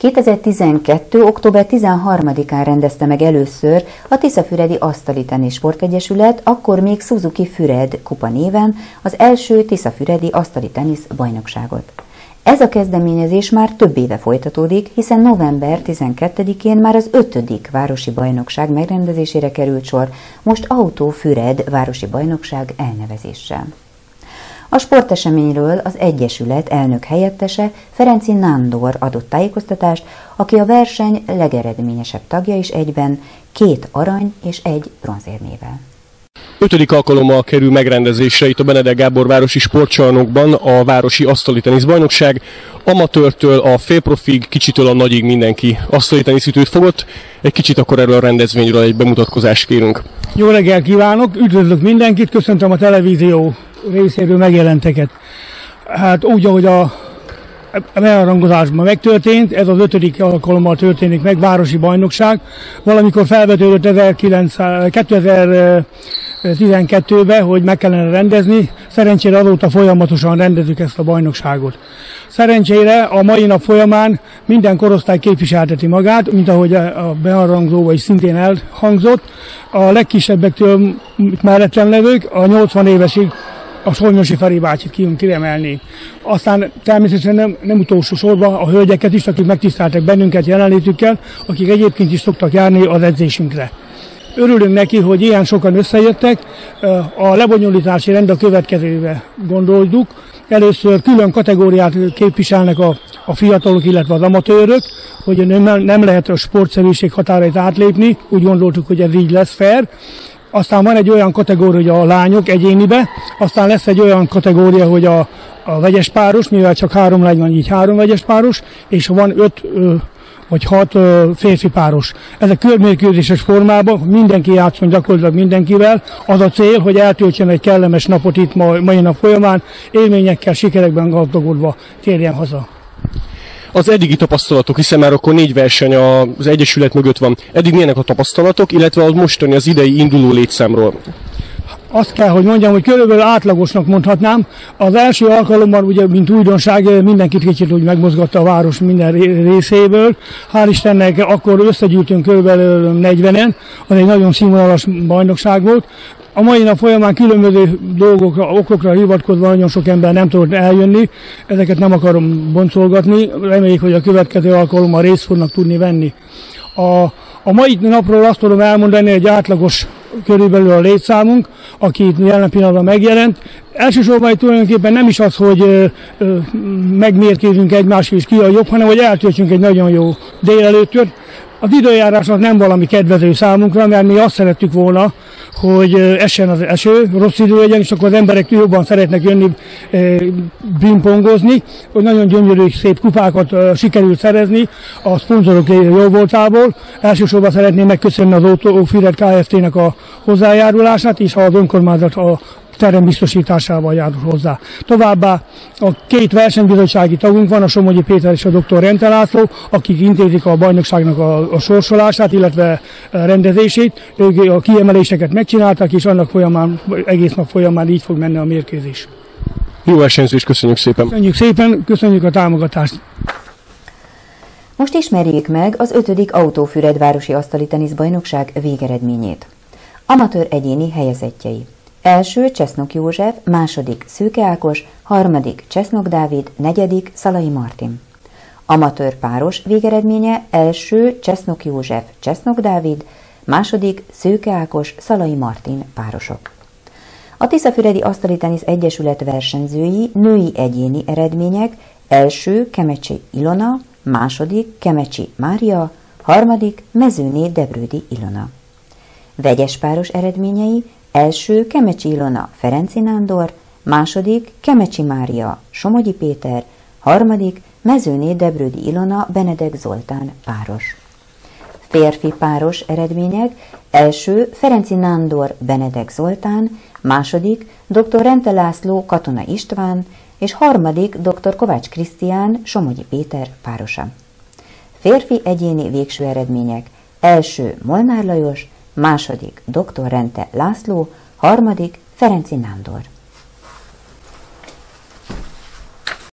2012. október 13-án rendezte meg először a Tiszafüredi Asztali Tenisz Sportegyesület, akkor még Suzuki Füred kupa néven az első Tiszafüredi Asztali Tenisz bajnokságot. Ez a kezdeményezés már több éve folytatódik, hiszen november 12-én már az 5. városi bajnokság megrendezésére került sor, most Autó Füred városi bajnokság elnevezéssel. A sporteseményről az Egyesület elnök helyettese Ferenci Nándor adott tájékoztatást, aki a verseny legeredményesebb tagja is egyben, 2 arany és 1 bronzérmével. 5. alkalommal kerül megrendezésre itt a Benedek Gábor városi sportcsarnokban a városi asztali teniszbajnokság. Amatőrtől a félprofig, kicsitől a nagyig mindenki asztali teniszütőt fogott. Egy kicsit akkor erről a rendezvényről egy bemutatkozást kérünk. Jó reggelt kívánok, üdvözlök mindenkit, köszöntöm a televízió részéről megjelenteket. Hát úgy, ahogy a beharangozásban megtörtént, ez az 5. alkalommal történik meg, városi bajnokság. Valamikor felvetődött 2012-ben, hogy meg kellene rendezni, szerencsére azóta folyamatosan rendezzük ezt a bajnokságot. Szerencsére a mai nap folyamán minden korosztály képviselteti magát, mint ahogy a beharangzóban is szintén elhangzott. A legkisebbektől mellettem levők, a 80 évesig a Solnyosi Feri bácsit kiemelni. Aztán természetesen nem utolsó sorban a hölgyeket is, akik megtiszteltek bennünket jelenlétükkel, akik egyébként is szoktak járni az edzésünkre. Örülünk neki, hogy ilyen sokan összejöttek. A lebonyolítási rend a következőbe gondoljuk. Először külön kategóriát képviselnek a fiatalok, illetve az amatőrök, hogy nem lehet a sportszerűség határait átlépni. Úgy gondoltuk, hogy ez így lesz fair. Aztán van egy olyan kategória, hogy a lányok egyénibe, aztán lesz egy olyan kategória, hogy a vegyes páros, mivel csak 3 lány van, így 3 vegyes páros, és van 5 vagy 6 férfi páros. Ezek körmérkőzéses formában, mindenki játszon gyakorlatilag mindenkivel. Az a cél, hogy eltöltsen egy kellemes napot itt mai nap folyamán, élményekkel, sikerekben gazdagodva térjen haza. Az eddigi tapasztalatok, hiszen már akkor 4 verseny az Egyesület mögött van. Eddig milyenek a tapasztalatok, illetve az mostani, az idei induló létszámról? Azt kell, hogy mondjam, hogy körülbelül átlagosnak mondhatnám. Az első alkalommal, ugye, mint újdonság, mindenkit kicsit úgy megmozgatta a város minden részéből. Hál' Istennek akkor összegyűltünk körülbelül 40-en, az egy nagyon színvonalas bajnokság volt. A mai nap folyamán különböző okokra hivatkozva nagyon sok ember nem tudott eljönni, ezeket nem akarom boncolgatni, reméljük, hogy a következő alkalommal részt fognak tudni venni. A mai napról azt tudom elmondani, hogy átlagos körülbelül a létszámunk, aki itt jelen pillanatban megjelent. Elsősorban tulajdonképpen nem is az, hogy megmérkőzünk egymással és ki a jobb, hanem hogy eltöltsünk egy nagyon jó délelőttöt. Az időjárás az nem valami kedvező számunkra, mert mi azt szerettük volna, hogy essen az eső, rossz idő legyen, és akkor az emberek jobban szeretnek jönni pingpongozni, hogy nagyon gyönyörű, szép kupákat sikerült szerezni a szponzorok jó voltából. Elsősorban szeretném megköszönni az Autó Füred Kft-nek a hozzájárulását, és az önkormányzat a terem biztosításával járul hozzá. Továbbá a 2 versenybizottsági tagunk van, a Somogyi Péter és a dr. Rente László, akik intézik a bajnokságnak a sorsolását, illetve rendezését. Ők a kiemeléseket megcsinálták, és annak folyamán, egész nap folyamán így fog menni a mérkőzés. Jó versenyzést, köszönjük szépen! Köszönjük szépen, köszönjük a támogatást! Most ismerjék meg az 5. Autó Füred városi asztali teniszbajnokság végeredményét. Amatőr egyéni helyezettjei. Első Csesznok József, második Szőke Ákos, harmadik Csesznok Dávid, negyedik Szalai Martin. Amatőr páros végeredménye első Csesznok József, Csesznok Dávid, második Szőke Ákos, Szalai Martin párosok. A Tiszafüredi Asztali Tenisz Egyesület versenyzői női egyéni eredmények első Kemecsi Ilona, második Kemecsi Mária, harmadik Mezőné Debrődi Ilona. Vegyes páros eredményei első Kemecsi Ilona Ferenci Nándor, második Kemecsi Mária Somogyi Péter, harmadik Mezőné Debrődi Ilona Benedek Zoltán páros. Férfi páros eredmények első Ferenci Nándor Benedek Zoltán, második dr. Rente László Katona István, és harmadik dr. Kovács Krisztián Somogyi Péter párosa. Férfi egyéni végső eredmények első Molnár Lajos, második dr. Rente László, harmadik Ferenci Nándor.